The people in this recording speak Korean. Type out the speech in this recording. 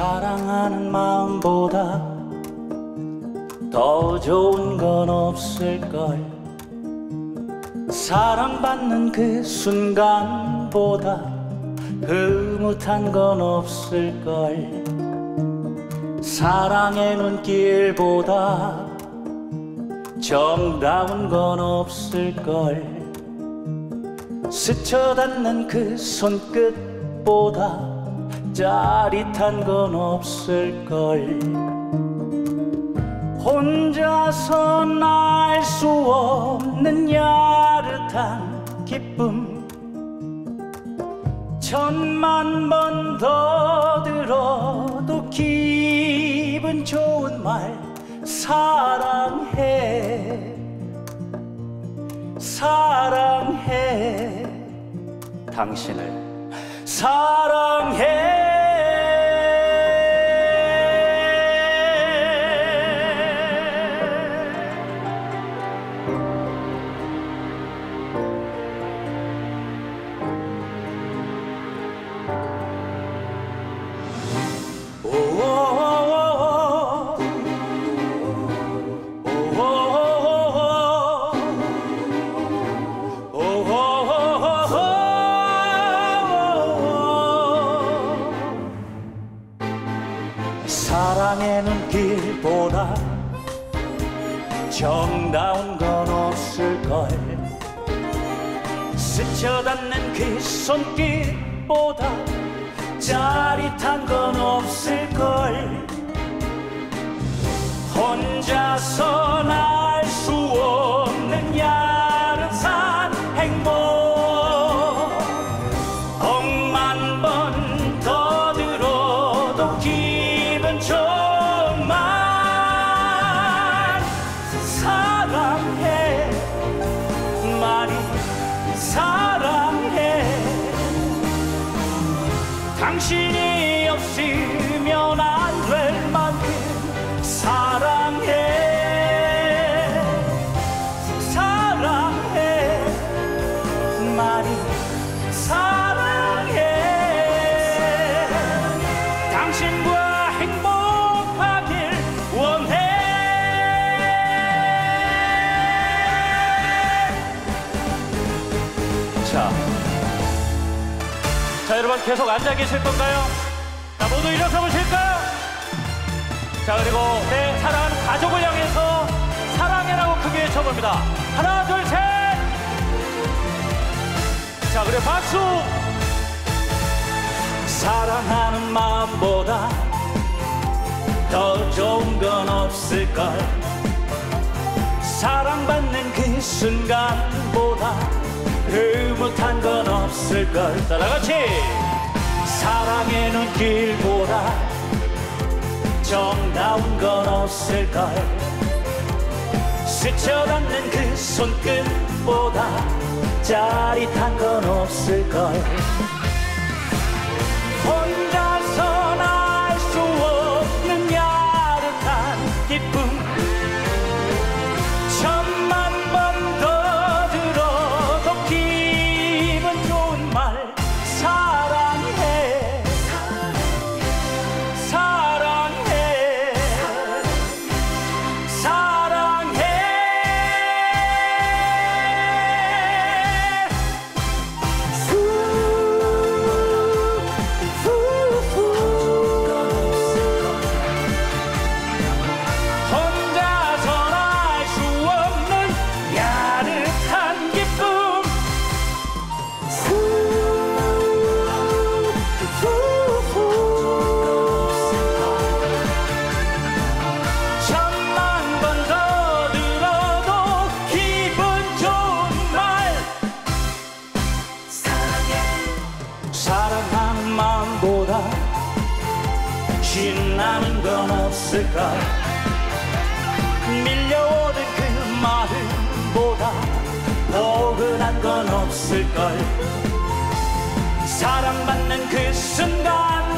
사랑하는 마음보다 더 좋은 건 없을걸. 사랑받는 그 순간보다 흐뭇한 건 없을걸. 사랑의 눈길보다 정다운 건 없을걸. 스쳐닿는 그 손끝보다 짜릿한 건 없을걸. 혼자선 알 수 없는 야릇한 기쁨, 천만 번 더 들어도 기분 좋은 말. 사랑해, 사랑해, 당신을 사랑해. 사랑의 눈길보다 정다운 건 없을걸. 스쳐닿는 그 손길보다 짜릿한 건 없을걸. 혼자선 알 수 없는 야릇한 행복, 억만 번 더 들어도 기분 좋은 말. 사랑해, 많이 사랑해. 당신이 없으면 안 될 만큼 사랑해. 사랑해, 많이 사랑해. 당신과 행복하길 원해. 자, 여러분 계속 앉아 계실 건가요? 자, 모두 일어서 보실까요? 자, 그리고 내 사랑하는 가족을 향해서 사랑해라고 크게 외쳐봅니다. 하나, 둘, 셋. 자, 그래 박수. 사랑하는 마음보다 더 좋은 건 없을걸. 사랑받는 그 순간보다 흐뭇한 건 없을걸. 자, 다같이. 사랑의 눈길보다 정다운 건 없을걸. 스쳐닿는 그 손끝보다 짜릿한 건 없을걸. 혼자선 알 수 없는 야릇한 기쁨, 천만 번 더 들어도 기분 좋은 말. 사랑해, 사랑해, 사랑해. 혼자선 알 수 없는 야릇한 기쁨, 천만 번 더 들어도 기분 좋은 말. 사랑하는 마음보다 신나는 건 없을까. 밀려오는 그 마음보다 포근한 건 없을걸. 사랑받는 그 순간